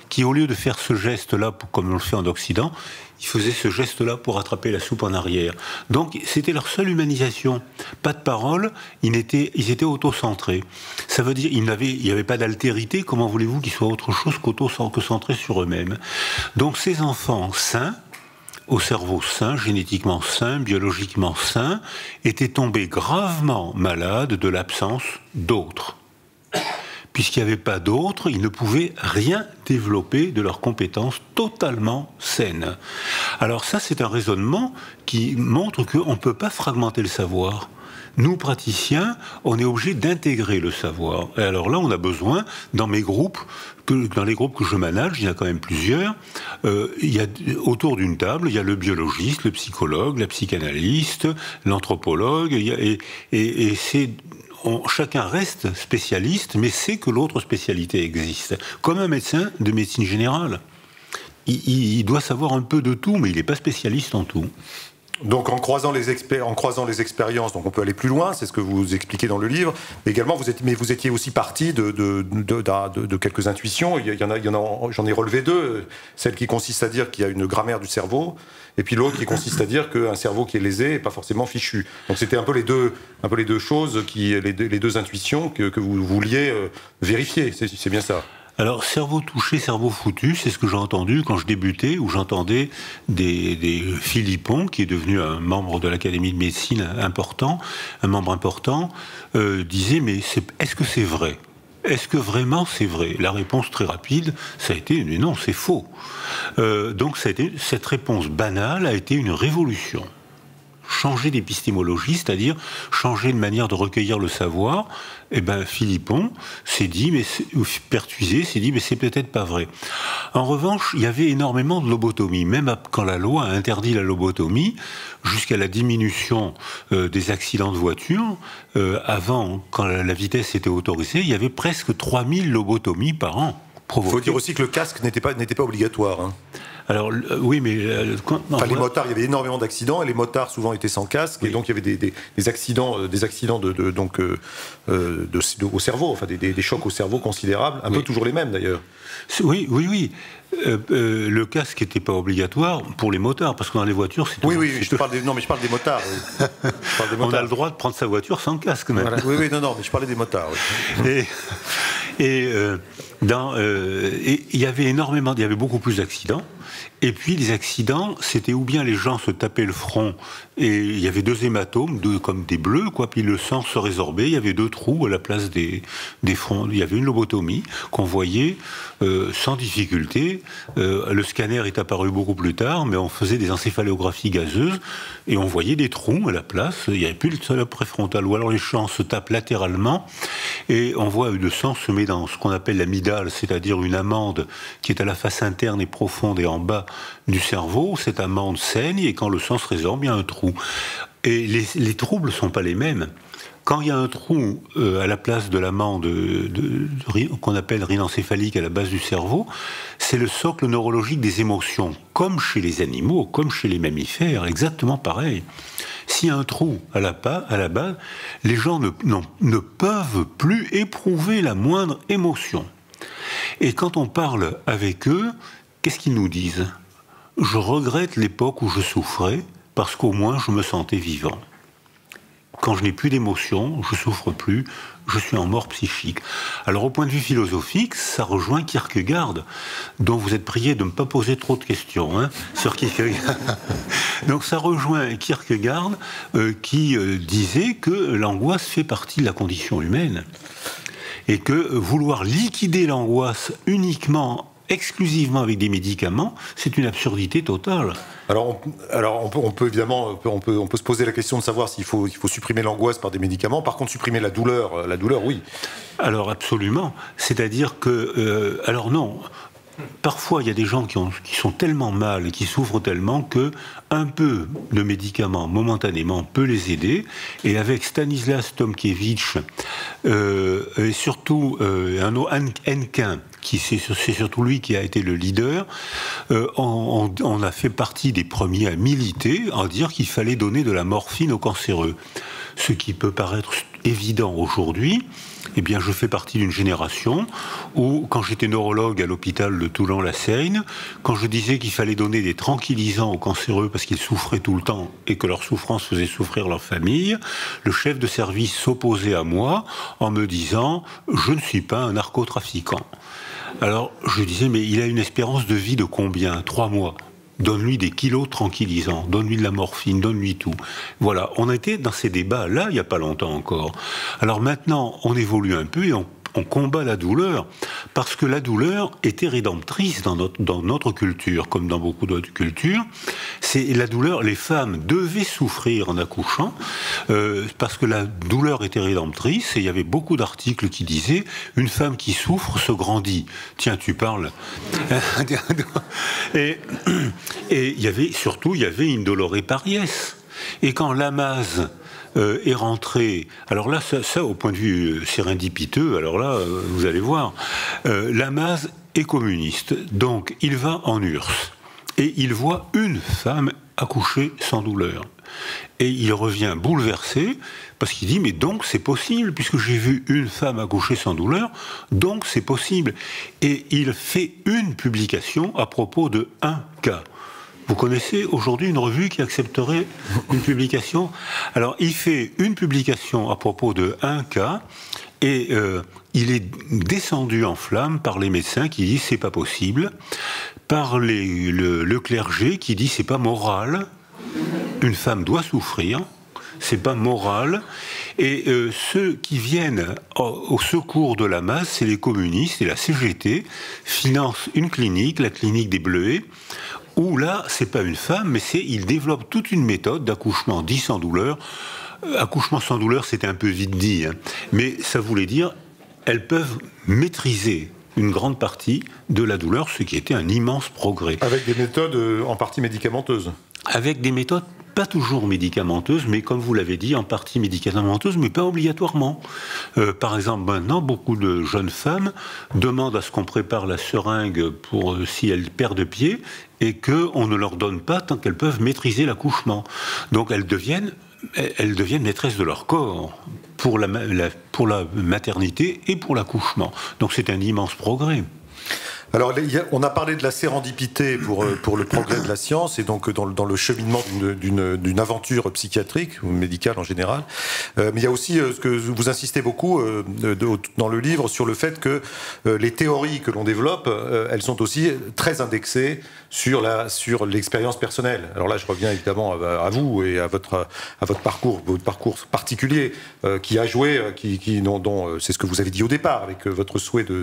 B: qui, au lieu de faire ce geste-là, comme on le fait en Occident, ils faisaient ce geste-là pour attraper la soupe en arrière. Donc, c'était leur seule humanisation. Pas de parole, ils étaient autocentrés. Ça veut dire, il n'y avait pas d'altérité, comment voulez-vous qu'ils soient autre chose que centrés sur eux-mêmes. Donc, ces enfants sains, au cerveau sain, génétiquement sain, biologiquement sain, étaient tombés gravement malades de l'absence d'autres. Puisqu'il n'y avait pas d'autres, ils ne pouvaient rien développer de leurs compétences totalement saines. Alors ça, c'est un raisonnement qui montre qu'on ne peut pas fragmenter le savoir. Nous, praticiens, on est obligé d'intégrer le savoir. Et alors là, on a besoin, dans les groupes que je manage, il y en a quand même plusieurs, il y a, autour d'une table, il y a le biologiste, le psychologue, la psychanalyste, l'anthropologue, et c'est... chacun reste spécialiste, mais sait que l'autre spécialité existe. Comme un médecin de médecine générale. Il doit savoir un peu de tout, mais il n'est pas spécialiste en tout.
A: Donc en croisant les expériences, donc on peut aller plus loin, c'est ce que vous expliquez dans le livre. Mais également, vous étiez aussi parti de quelques intuitions. J'en ai relevé deux. Celle qui consiste à dire qu'il y a une grammaire du cerveau, et puis l'autre qui consiste à dire qu'un cerveau qui est lésé n'est pas forcément fichu. Donc c'était un peu les deux choses, les deux intuitions que vous vouliez vérifier. C'est bien ça.
B: Alors, cerveau touché, cerveau foutu, c'est ce que j'ai entendu quand je débutais, où j'entendais des Philippon, qui est devenu un membre de l'Académie de médecine important, un membre important, disait, mais est-ce que c'est vrai ? Est-ce que vraiment c'est vrai ? La réponse très rapide, ça a été, mais non, c'est faux. Donc, cette réponse banale a été une révolution. Changer d'épistémologie, c'est-à-dire changer de manière de recueillir le savoir, eh ben Philippon s'est dit, Pertuiset s'est dit, mais c'est peut-être pas vrai. En revanche, il y avait énormément de lobotomie. Même quand la loi a interdit la lobotomie, jusqu'à la diminution des accidents de voiture, avant, quand la vitesse était autorisée, il y avait presque 3000 lobotomies par an.
A: Il faut dire aussi que le casque n'était pas obligatoire. Hein.
B: Alors, oui, mais...
A: les motards, il y avait énormément d'accidents, et les motards souvent étaient sans casque, oui. Et donc il y avait des accidents au cerveau, enfin des chocs au cerveau considérables, un peu toujours les mêmes d'ailleurs.
B: Oui. Le casque n'était pas obligatoire pour les motards, parce que dans les voitures, c'est...
A: Oui, je parle des motards.
B: On a le droit de prendre sa voiture sans casque, même.
A: Voilà. Oui, mais je parlais des motards. Oui.
B: Il y avait beaucoup plus d'accidents. Et puis les accidents, c'était ou bien les gens se tapaient le front et il y avait 2 hématomes, comme des bleus, puis le sang se résorbait, il y avait 2 trous à la place des fronts. Il y avait une lobotomie qu'on voyait sans difficulté. Le scanner est apparu beaucoup plus tard, mais on faisait des encéphalographies gazeuses et on voyait des trous à la place. Il n'y avait plus le préfrontal. Ou alors les gens se tapent latéralement et on voit le sang se met dans ce qu'on appelle l'amygdale, c'est-à-dire une amande qui est à la face interne et profonde et en bas du cerveau. Cette amande saigne et quand le sang se résorbe, il y a un trou. Et les troubles ne sont pas les mêmes. Quand il y a un trou à la place de l'amande qu'on appelle rhinencéphalique à la base du cerveau, c'est le socle neurologique des émotions, comme chez les animaux, comme chez les mammifères, exactement pareil. S'il y a un trou à la base, les gens ne peuvent plus éprouver la moindre émotion. Et quand on parle avec eux, qu'est-ce qu'ils nous disent ? Je regrette l'époque où je souffrais, parce qu'au moins je me sentais vivant. Quand je n'ai plus d'émotions, je souffre plus, je suis en mort psychique. Alors au point de vue philosophique, ça rejoint Kierkegaard, dont vous êtes prié de ne pas poser trop de questions sur Kierkegaard. Donc ça rejoint Kierkegaard qui disait que l'angoisse fait partie de la condition humaine et que vouloir liquider l'angoisse exclusivement avec des médicaments, c'est une absurdité totale.
A: Alors on peut évidemment se poser la question de savoir s'il faut supprimer l'angoisse par des médicaments. Par contre, supprimer la douleur, oui.
B: Alors absolument. C'est-à-dire que, alors non. Parfois, il y a des gens qui sont tellement mal et qui souffrent tellement que un peu de médicaments momentanément peut les aider. Et avec Stanislas Tomkiewicz et surtout Hennequin, c'est surtout lui qui a été le leader, on a fait partie des premiers à militer, à dire qu'il fallait donner de la morphine aux cancéreux. ce qui peut paraître évident aujourd'hui, eh bien, je fais partie d'une génération où, quand j'étais neurologue à l'hôpital de Toulon-la-Seigne, quand je disais qu'il fallait donner des tranquillisants aux cancéreux parce qu'ils souffraient tout le temps et que leur souffrance faisait souffrir leur famille, le chef de service s'opposait à moi en me disant « je ne suis pas un narcotrafiquant ». Alors, je disais « mais il a une espérance de vie de combien ? 3 mois ». Donne-lui des kilos tranquillisants, donne-lui de la morphine, donne-lui tout. Voilà, on était dans ces débats-là il n'y a pas longtemps encore. Alors maintenant, on évolue un peu et on combat la douleur, parce que la douleur était rédemptrice dans notre culture, comme dans beaucoup d'autres cultures. C'est la douleur, les femmes devaient souffrir en accouchant, parce que la douleur était rédemptrice, et il y avait beaucoup d'articles qui disaient « une femme qui souffre se grandit ». Tiens, tu parles. Et il y avait surtout, il y avait une dolore pariès. Et quand Lamaze est rentré. Alors là, ça au point de vue sérendipiteux, alors là, vous allez voir, Lamaze est communiste, donc il va en URSS et il voit une femme accoucher sans douleur. Et il revient bouleversé, parce qu'il dit, mais donc c'est possible, puisque j'ai vu une femme accoucher sans douleur, donc c'est possible. Et il fait une publication à propos de un cas. Vous connaissez aujourd'hui une revue qui accepterait une publication? Alors, il fait une publication à propos de un cas, et il est descendu en flammes par les médecins qui disent c'est pas possible, par le clergé qui dit c'est pas moral, une femme doit souffrir, c'est pas moral, et ceux qui viennent au secours de Lamaze, c'est les communistes, et la CGT finance une clinique, la clinique des Bleuets, où là, c'est pas une femme, mais il développe toute une méthode d'accouchement dit sans douleur. Accouchement sans douleur, c'était un peu vite dit, hein, mais ça voulait dire elles peuvent maîtriser une grande partie de la douleur, ce qui était un immense progrès.
A: Avec des méthodes en partie médicamenteuses.
B: Avec des méthodes pas toujours médicamenteuses, mais comme vous l'avez dit, en partie médicamenteuses, mais pas obligatoirement. Par exemple, maintenant, beaucoup de jeunes femmes demandent à ce qu'on prépare la seringue pour si elles perdent pied, et qu'on ne leur donne pas tant qu'elles peuvent maîtriser l'accouchement. Donc elles deviennent maîtresses de leur corps pour la maternité et pour l'accouchement. Donc c'est un immense progrès.
A: Alors, on a parlé de la sérendipité pour le progrès de la science et donc dans le cheminement d'une aventure psychiatrique ou médicale en général. Mais il y a aussi ce que vous insistez beaucoup dans le livre sur le fait que les théories que l'on développe, elles sont aussi très indexées sur l'expérience personnelle. Alors là, je reviens évidemment à vous et à votre parcours particulier qui a joué, dont c'est ce que vous avez dit au départ avec votre souhait de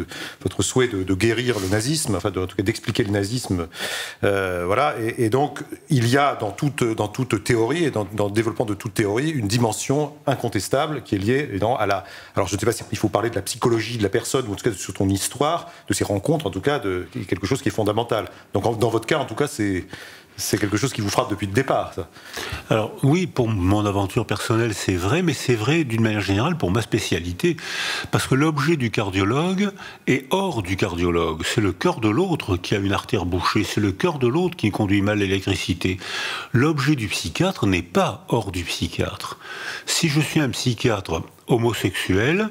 A: guérir le nazisme, enfin en tout cas d'expliquer le nazisme, voilà. Et donc il y a dans toute théorie et dans le développement de toute théorie une dimension incontestable qui est liée évidemment alors je ne sais pas s'il faut parler de la psychologie de la personne ou en tout cas sur ton histoire, de ses rencontres en tout cas, de quelque chose qui est fondamental. Donc dans votre cas en tout cas c'est quelque chose qui vous frappe depuis le départ, ça.
B: Alors oui, pour mon aventure personnelle, c'est vrai, mais c'est vrai d'une manière générale pour ma spécialité. Parce que l'objet du cardiologue est hors du cardiologue. C'est le cœur de l'autre qui a une artère bouchée, c'est le cœur de l'autre qui conduit mal l'électricité. L'objet du psychiatre n'est pas hors du psychiatre. Si je suis un psychiatre homosexuel,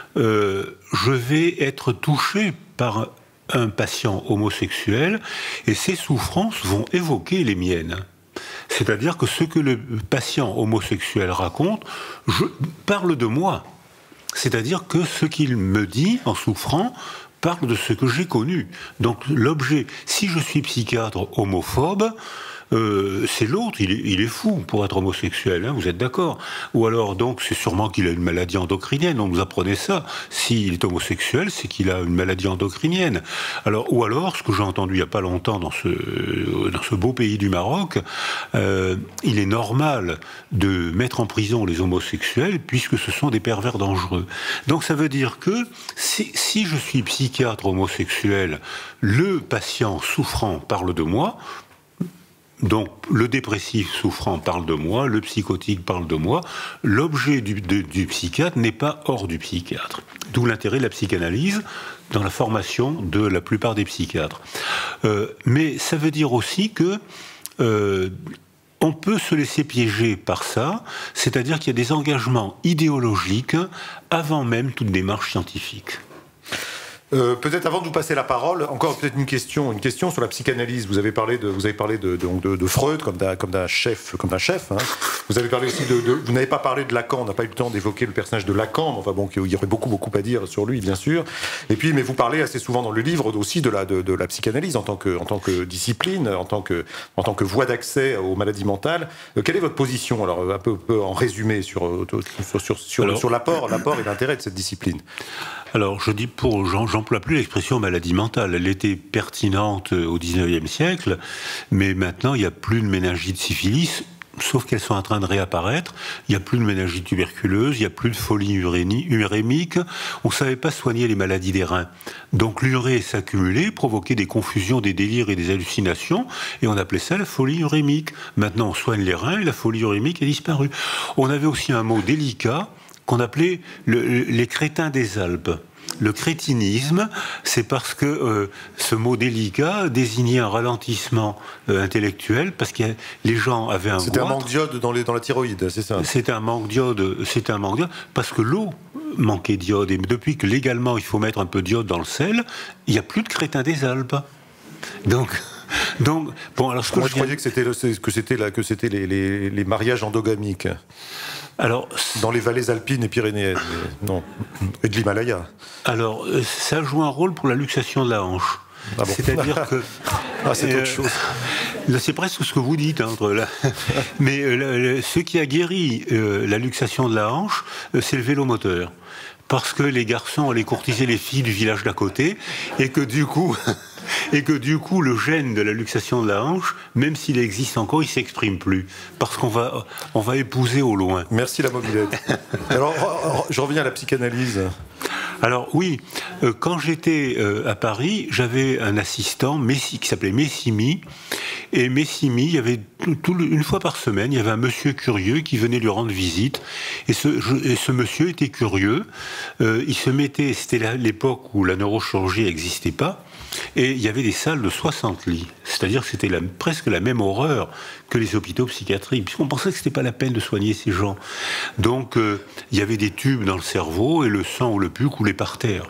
B: je vais être touché par un patient homosexuel, et ses souffrances vont évoquer les miennes. C'est-à-dire que ce que le patient homosexuel raconte, je parle de moi. C'est-à-dire que ce qu'il me dit en souffrant parle de ce que j'ai connu. Donc l'objet, si je suis psychiatre homophobe, c'est l'autre, il est fou pour être homosexuel, hein, vous êtes d'accord? Ou alors, donc, c'est sûrement qu'il a une maladie endocrinienne, on nous apprenait ça. S'il est homosexuel, c'est qu'il a une maladie endocrinienne. Ou alors, ce que j'ai entendu il n'y a pas longtemps dans ce beau pays du Maroc, il est normal de mettre en prison les homosexuels puisque ce sont des pervers dangereux. Donc ça veut dire que si je suis psychiatre homosexuel, le patient souffrant parle de moi. Donc, le dépressif souffrant parle de moi, le psychotique parle de moi. L'objet du psychiatre n'est pas hors du psychiatre. D'où l'intérêt de la psychanalyse dans la formation de la plupart des psychiatres. Mais ça veut dire aussi que on peut se laisser piéger par ça, c'est-à-dire qu'il y a des engagements idéologiques avant même toute démarche scientifique.
A: Peut-être avant de vous passer la parole, encore peut-être une question sur la psychanalyse. Vous avez parlé de Freud comme d'un chef. Hein. Vous avez parlé aussi vous n'avez pas parlé de Lacan. On n'a pas eu le temps d'évoquer le personnage de Lacan. Enfin bon, il y aurait beaucoup à dire sur lui, bien sûr. Et puis, mais vous parlez assez souvent dans le livre aussi de la psychanalyse en tant que discipline, en tant que voie d'accès aux maladies mentales. Quelle est votre position, alors un peu en résumé sur l'apport et l'intérêt de cette discipline?
B: Alors, je dis j'emploie plus l'expression maladie mentale. Elle était pertinente au XIXe siècle, mais maintenant, il n'y a plus de méningite syphilis, sauf qu'elles sont en train de réapparaître. Il n'y a plus de méningite tuberculeuse, il n'y a plus de folie urémique. On ne savait pas soigner les maladies des reins. Donc, l'urée s'accumulait, provoquait des confusions, des délires et des hallucinations, et on appelait ça la folie urémique. Maintenant, on soigne les reins et la folie urémique est disparue. On avait aussi un mot délicat qu'on appelait les crétins des Alpes. Le crétinisme, c'est parce que ce mot délicat désignait un ralentissement intellectuel, parce que les gens avaient un goitre.
A: C'était un manque d'iode dans la thyroïde, c'est ça?
B: C'était un manque d'iode, parce que l'eau manquait d'iode. Et depuis que légalement il faut mettre un peu d'iode dans le sel, il n'y a plus de crétins des Alpes. Donc bon, alors
A: moi je croyais que c'était les mariages endogamiques.
B: Alors,
A: dans les vallées alpines et pyrénéennes, non, et de l'Himalaya.
B: Alors, ça joue un rôle pour la luxation de la hanche.
A: Ah bon.
B: C'est-à-dire que...
A: c'est autre chose.
B: C'est presque ce que vous dites. Mais ce qui a guéri la luxation de la hanche, c'est le vélomoteur. Parce que les garçons allaient courtiser les filles du village d'à côté, et que du coup, le gène de la luxation de la hanche, même s'il existe encore, il ne s'exprime plus. Parce qu'on va épouser au loin.
A: Merci la mobilette. Alors, je reviens à la psychanalyse.
B: Alors oui, quand j'étais à Paris, j'avais un assistant qui s'appelait Messimy. Et Messimy, il y avait une fois par semaine, il y avait un monsieur curieux qui venait lui rendre visite. Et ce monsieur était curieux. Il se mettait, c'était l'époque où la neurochirurgie n'existait pas. Et il y avait des salles de 60 lits. C'est-à-dire que c'était presque la même horreur que les hôpitaux psychiatriques, puisqu'on pensait que ce n'était pas la peine de soigner ces gens. Donc, il y avait des tubes dans le cerveau et le sang ou le pus coulait par terre.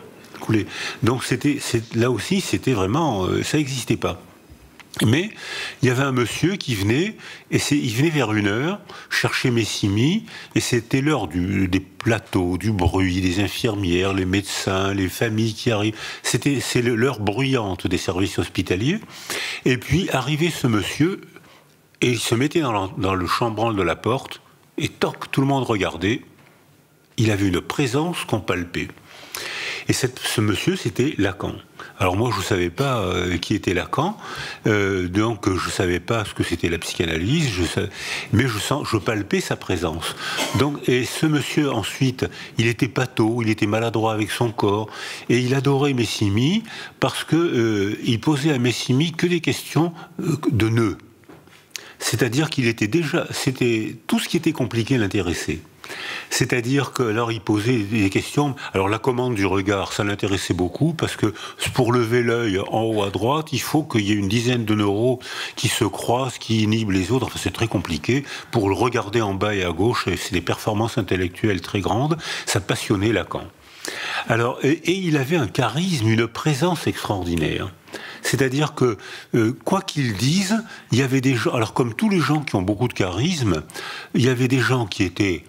B: Donc, là aussi, c'était vraiment... ça n'existait pas. Mais il y avait un monsieur qui venait, il venait vers 1h, chercher Messimy, et c'était l'heure des plateaux, du bruit, des infirmières, les médecins, les familles qui arrivent. C'est l'heure bruyante des services hospitaliers. Et puis arrivait ce monsieur, et il se mettait dans le chambranle de la porte, et toc, tout le monde regardait. Il avait une présence qu'on palpait. Et ce monsieur, c'était Lacan. Alors moi, je ne savais pas qui était Lacan, donc je ne savais pas ce que c'était la psychanalyse, mais je palpais sa présence. Et ce monsieur, ensuite, il était pâteau, il était maladroit avec son corps, et il adorait Messimy parce qu'il posait à Messimy que des questions de nœuds. C'est-à-dire c'était tout ce qui était compliqué l'intéressait. C'est-à-dire que alors il posait des questions. Alors la commande du regard, ça l'intéressait beaucoup parce que pour lever l'œil en haut à droite, il faut qu'il y ait une dizaine de neurones qui se croisent, qui inhibent les autres. Enfin, c'est très compliqué. Pour le regarder en bas et à gauche, c'est des performances intellectuelles très grandes. Ça passionnait Lacan. Alors et il avait un charisme, une présence extraordinaire. C'est-à-dire que, quoi qu'ils disent, il y avait des gens... Alors, comme tous les gens qui ont beaucoup de charisme, il y avait des gens qui étaient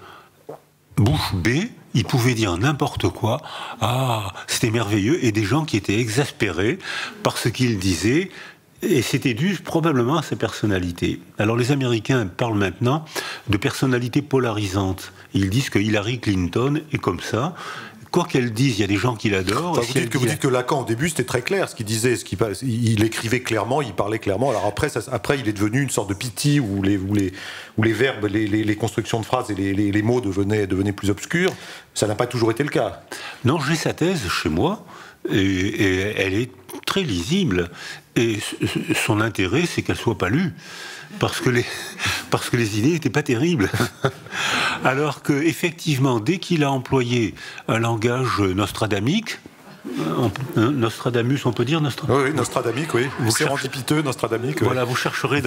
B: bouche bée, ils pouvaient dire n'importe quoi. Ah, c'était merveilleux. Et des gens qui étaient exaspérés par ce qu'ils disaient. Et c'était dû probablement à sa personnalité. Alors, les Américains parlent maintenant de personnalité polarisante. Ils disent que Hillary Clinton est comme ça. Quoi qu'elle dise, il y a des gens qui l'adorent.
A: Enfin, vous dites que Lacan, au début, c'était très clair ce qu'il disait. Il écrivait clairement, il parlait clairement. Alors après, il est devenu une sorte de pity où les verbes, les constructions de phrases et les mots devenaient plus obscurs. Ça n'a pas toujours été le cas.
B: Non, j'ai sa thèse chez moi, et elle est très lisible. Et son intérêt, c'est qu'elle ne soit pas lue. Parce que les idées n'étaient pas terribles. Alors qu'effectivement, dès qu'il a employé un langage nostradamique, Nostradamus, on peut dire Nostradamus.
A: Oui, Nostradamique, oui. Sérendipiteux, Nostradamique.
B: Voilà, vous chercherez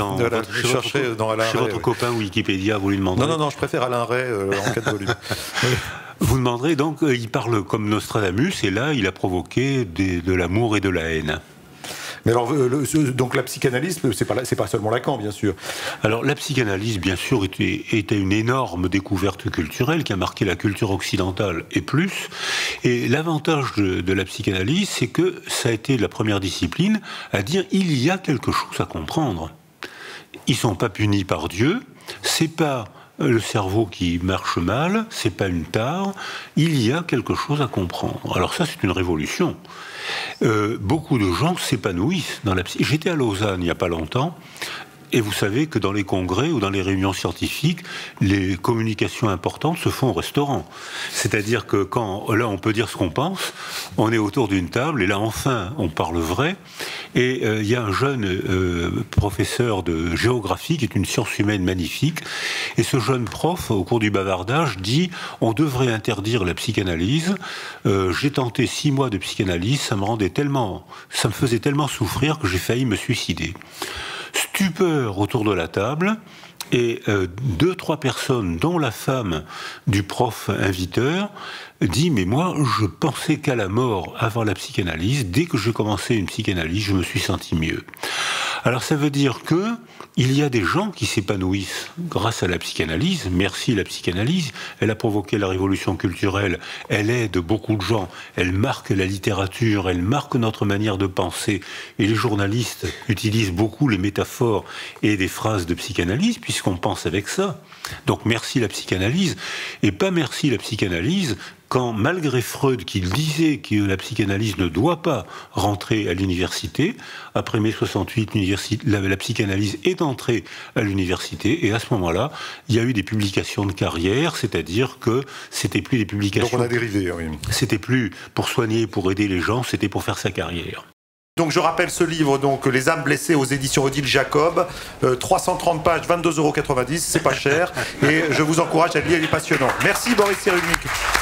B: chez votre copain Wikipédia, vous lui demanderez.
A: Non, je préfère Alain Ray en 4 volumes.
B: Vous demanderez donc, il parle comme Nostradamus, et là, il a provoqué de l'amour et de la haine.
A: Mais alors, donc la psychanalyse, c'est pas seulement Lacan, bien sûr.
B: Alors, la psychanalyse, bien sûr, était une énorme découverte culturelle qui a marqué la culture occidentale et plus. Et l'avantage de la psychanalyse, c'est que ça a été la première discipline à dire il y a quelque chose à comprendre. Ils sont pas punis par Dieu, c'est pas le cerveau qui marche mal, c'est pas une tare, il y a quelque chose à comprendre. Alors ça, c'est une révolution. Beaucoup de gens s'épanouissent dans la psy. J'étais à Lausanne il n'y a pas longtemps, et vous savez que dans les congrès ou dans les réunions scientifiques, les communications importantes se font au restaurant. C'est-à-dire que quand, là, on peut dire ce qu'on pense, on est autour d'une table, et là, enfin, on parle vrai. Et il y a un jeune professeur de géographie qui est une science humaine magnifique. Et ce jeune prof, au cours du bavardage, dit « On devrait interdire la psychanalyse. J'ai tenté 6 mois de psychanalyse, ça me faisait tellement souffrir que j'ai failli me suicider. » Stupeur autour de la table, et 2-3 personnes, dont la femme du prof inviteur, dit « Mais moi, je pensais qu'à la mort avant la psychanalyse. Dès que j'ai commencé une psychanalyse, je me suis senti mieux. » Alors ça veut dire que il y a des gens qui s'épanouissent grâce à la psychanalyse. Merci la psychanalyse. Elle a provoqué la révolution culturelle. Elle aide beaucoup de gens. Elle marque la littérature. Elle marque notre manière de penser. Et les journalistes utilisent beaucoup les métaphores et des phrases de psychanalyse puisqu'on pense avec ça. Donc merci la psychanalyse. Et pas merci la psychanalyse quand, malgré Freud qui disait que la psychanalyse ne doit pas rentrer à l'université, après mai 68, la psychanalyse est entrée à l'université, et à ce moment-là, il y a eu des publications de carrière, c'est-à-dire que c'était plus des publications...
A: Donc on a dérivé, oui.
B: C'était plus pour soigner, pour aider les gens, c'était pour faire sa carrière.
A: Donc je rappelle ce livre, donc Les âmes blessées aux éditions Odile Jacob, 330 pages, 22,90 €, c'est pas cher, et je vous encourage à le lire, il est passionnant. Merci Boris Cyrulnik.